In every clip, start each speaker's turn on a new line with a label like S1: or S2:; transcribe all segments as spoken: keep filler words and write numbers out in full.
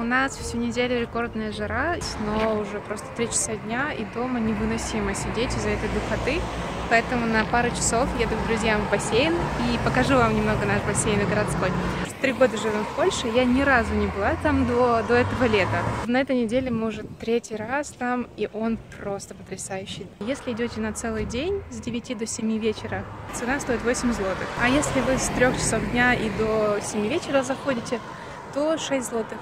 S1: нас всю неделю рекордная жара, но уже просто три часа дня, и дома невыносимо сидеть из-за этой духоты. Поэтому на пару часов еду к друзьям в бассейн и покажу вам немного наш бассейн городской. Три года живем в Польше, я ни разу не была там до, до этого лета. На этой неделе мы уже третий раз там, и он просто потрясающий. Если идете на целый день с девяти до семи вечера, цена стоит восемь злотых. А если вы с трёх часов дня и до семи вечера заходите, то шесть злотых.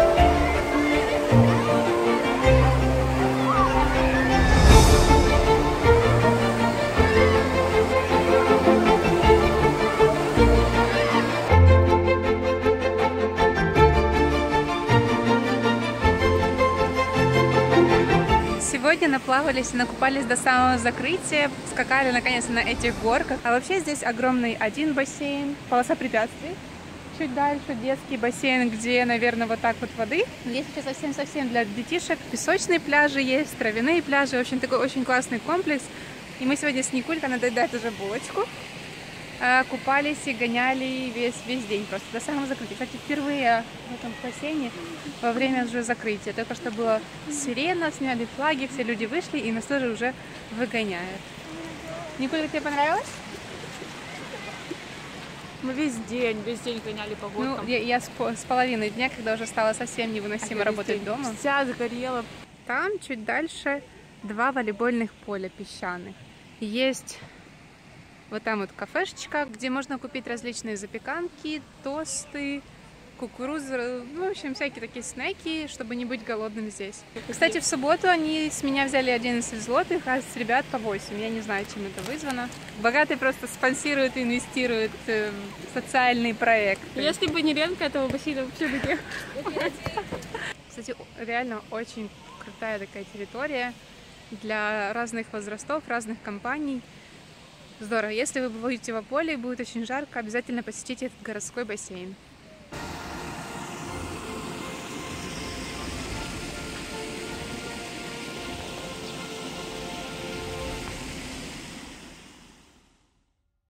S1: Сегодня наплавались и накупались до самого закрытия, скакали наконец-то на этих горках. А вообще здесь огромный один бассейн, полоса препятствий. Чуть дальше детский бассейн, где, наверное, вот так вот воды. Есть еще совсем-совсем для детишек. Песочные пляжи есть, травяные пляжи. В общем, такой очень классный комплекс. И мы сегодня с Никулькой, она доедает уже булочку, купались и гоняли весь, весь день просто до самого закрытия. Кстати, впервые в этом бассейне во время уже закрытия. Только что была сирена, сняли флаги, все люди вышли и нас тоже уже выгоняют. Никулька, тебе понравилось?
S2: Мы весь день, весь день гоняли по горкам.
S1: Ну, я, я с, с половины дня, когда уже стало совсем невыносимо а работать дома.
S2: Вся загорела.
S1: Там чуть дальше два волейбольных поля песчаных. Есть вот там вот кафешечка, где можно купить различные запеканки, тосты, кукурузу, ну, в общем, всякие такие снеки, чтобы не быть голодным здесь. Кстати, в субботу они с меня взяли одиннадцать злотых, а с ребят по восемь. Я не знаю, чем это вызвано. Богатые просто спонсируют и инвестируют в социальные проекты.
S2: Если бы не Ленка, этого бассейна вообще бы не.
S1: Кстати, реально очень крутая такая территория для разных возрастов, разных компаний. Здорово. Если вы будете в Аполе и будет очень жарко, обязательно посетите этот городской бассейн.